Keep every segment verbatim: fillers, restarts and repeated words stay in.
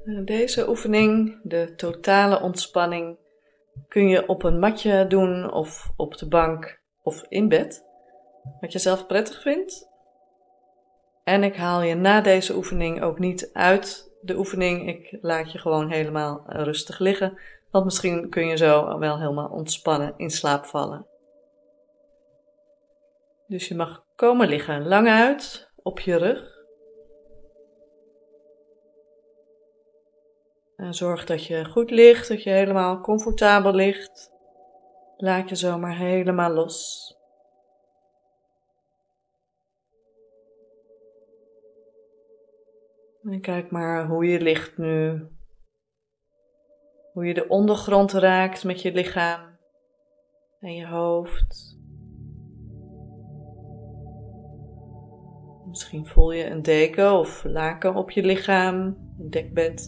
Deze oefening, de totale ontspanning, kun je op een matje doen of op de bank of in bed, wat je zelf prettig vindt. En ik haal je na deze oefening ook niet uit de oefening, ik laat je gewoon helemaal rustig liggen, want misschien kun je zo wel helemaal ontspannen in slaap vallen. Dus je mag komen liggen, lang uit, op je rug. En zorg dat je goed ligt, dat je helemaal comfortabel ligt. Laat je zomaar helemaal los. En kijk maar hoe je ligt nu. Hoe je de ondergrond raakt met je lichaam en je hoofd. Misschien voel je een deken of laken op je lichaam, een dekbed.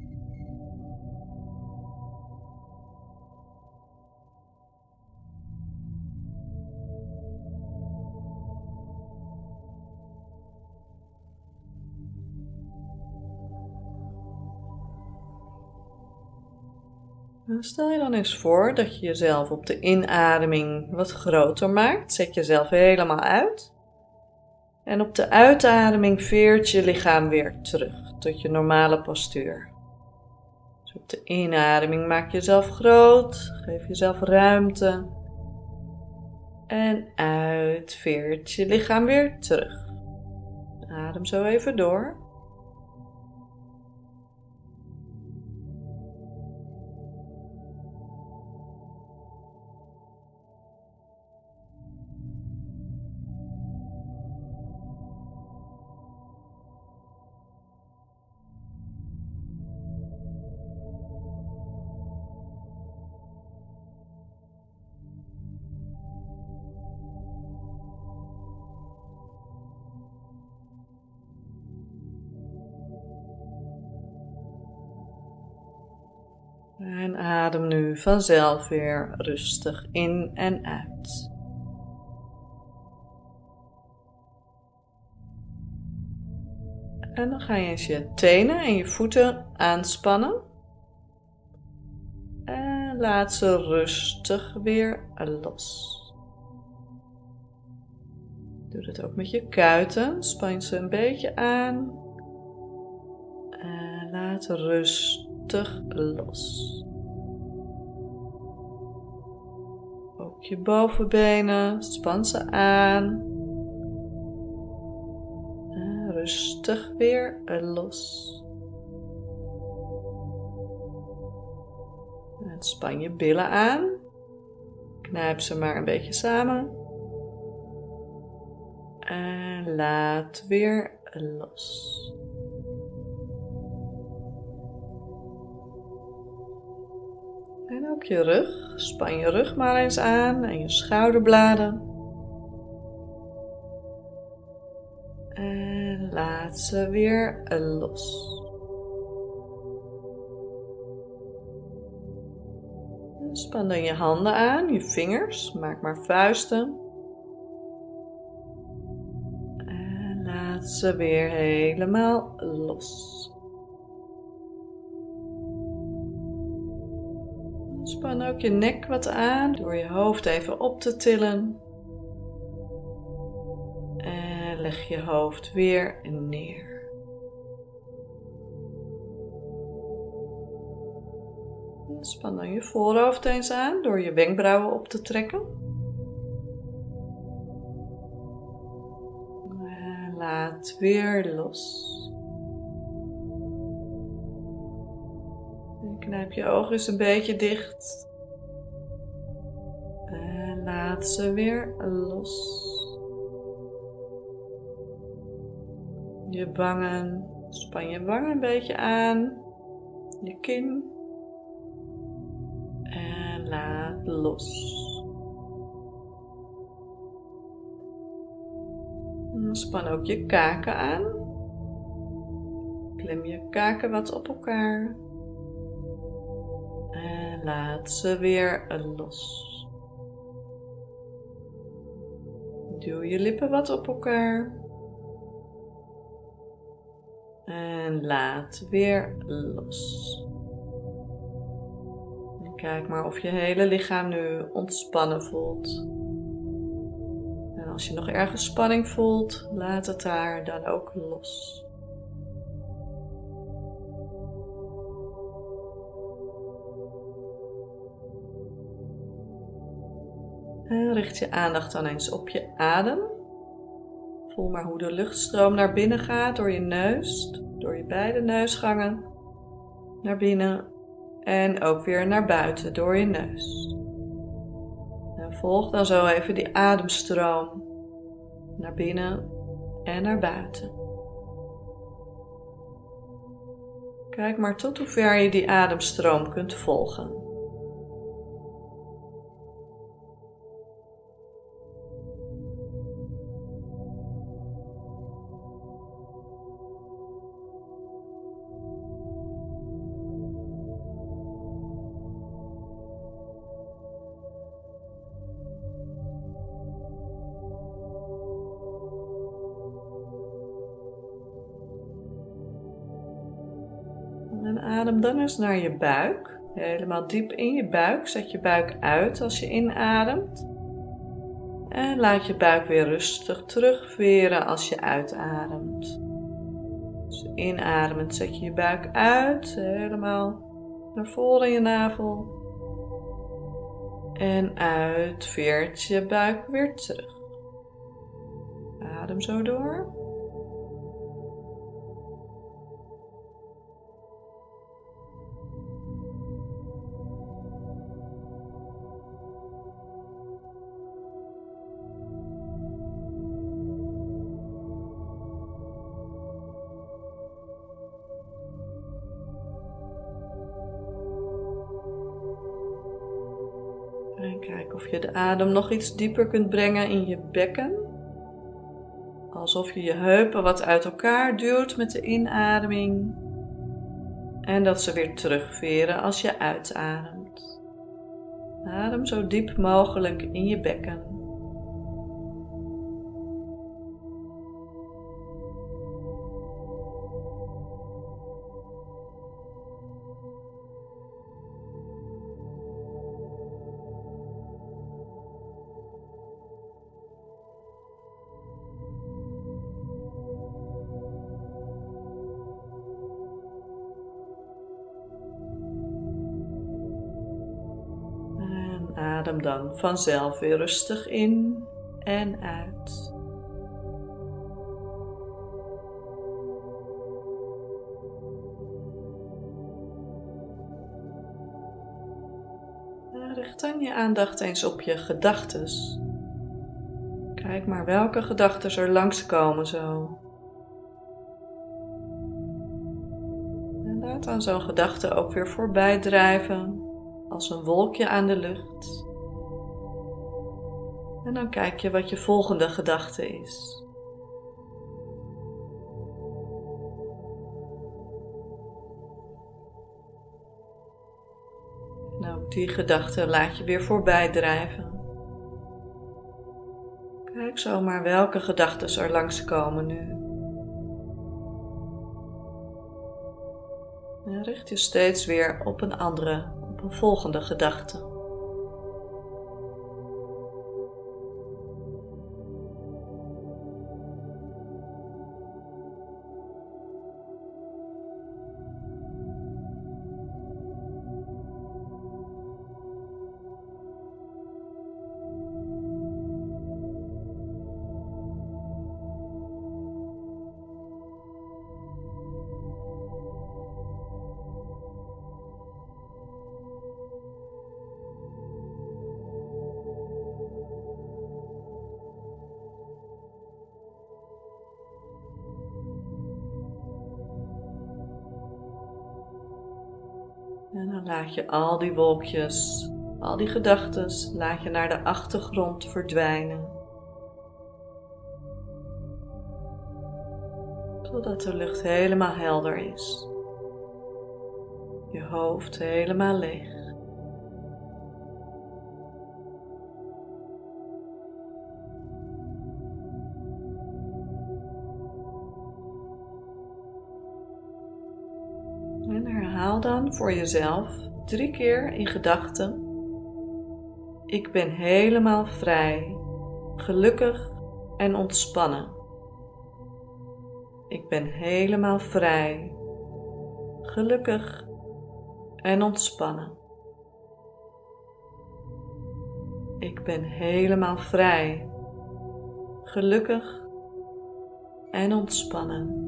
Stel je dan eens voor dat je jezelf op de inademing wat groter maakt. Zet jezelf helemaal uit. En op de uitademing veert je lichaam weer terug tot je normale postuur. Dus op de inademing maak je jezelf groot. Geef jezelf ruimte. En uit veert je lichaam weer terug. Adem zo even door. En adem nu vanzelf weer rustig in en uit. En dan ga je eens je tenen en je voeten aanspannen. En laat ze rustig weer los. Doe dat ook met je kuiten. Span ze een beetje aan. En laat rustig los. Ook je bovenbenen, span ze aan. En rustig weer los. En span je billen aan. Knijp ze maar een beetje samen. En laat weer los. En ook je rug. Span je rug maar eens aan en je schouderbladen. En laat ze weer los. En span dan je handen aan, je vingers. Maak maar vuisten. En laat ze weer helemaal los. Span ook je nek wat aan door je hoofd even op te tillen. En leg je hoofd weer neer. Span dan je voorhoofd eens aan door je wenkbrauwen op te trekken. En laat weer los. Knijp je ogen eens een beetje dicht. En laat ze weer los. Je wangen. Span je wangen een beetje aan. Je kin. En laat los. En span ook je kaken aan. Klem je kaken wat op elkaar. En laat ze weer los. Duw je lippen wat op elkaar. En En laat weer los. En kijk maar of je hele lichaam nu ontspannen voelt. En als je nog ergens spanning voelt, laat het daar dan ook los. En richt je aandacht dan eens op je adem. Voel maar hoe de luchtstroom naar binnen gaat door je neus, door je beide neusgangen, naar binnen en ook weer naar buiten door je neus. En volg dan zo even die ademstroom naar binnen en naar buiten. Kijk maar tot hoe ver je die ademstroom kunt volgen. En adem dan eens naar je buik. Helemaal diep in je buik. Zet je buik uit als je inademt. En laat je buik weer rustig terugveren als je uitademt. Dus inademend zet je je buik uit. Helemaal naar voren in je navel. En uit veert je buik weer terug. Adem zo door. En kijk of je de adem nog iets dieper kunt brengen in je bekken. Alsof je je heupen wat uit elkaar duwt met de inademing. En dat ze weer terugveren als je uitademt. Adem zo diep mogelijk in je bekken. Adem dan vanzelf weer rustig in en uit. Richt dan je aandacht eens op je gedachtes. Kijk maar welke gedachtes er langskomen zo. En laat dan zo'n gedachte ook weer voorbij drijven, als een wolkje aan de lucht. En dan kijk je wat je volgende gedachte is. En ook die gedachte laat je weer voorbij drijven. Kijk zomaar welke gedachten er langskomen nu. En richt je steeds weer op een andere, op een volgende gedachte. En dan laat je al die wolkjes, al die gedachten, laat je naar de achtergrond verdwijnen. Totdat de lucht helemaal helder is. Je hoofd helemaal leeg. Herhaal dan voor jezelf drie keer in gedachten: ik ben helemaal vrij, gelukkig en ontspannen. Ik ben helemaal vrij, gelukkig en ontspannen. Ik ben helemaal vrij, gelukkig en ontspannen.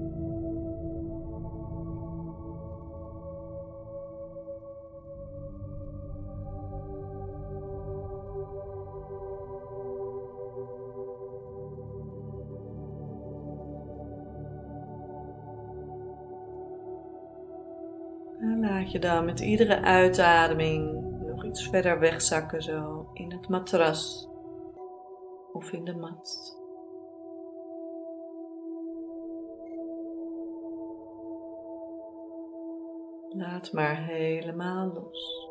En laat je dan met iedere uitademing nog iets verder wegzakken zo in het matras of in de mat. Laat maar helemaal los.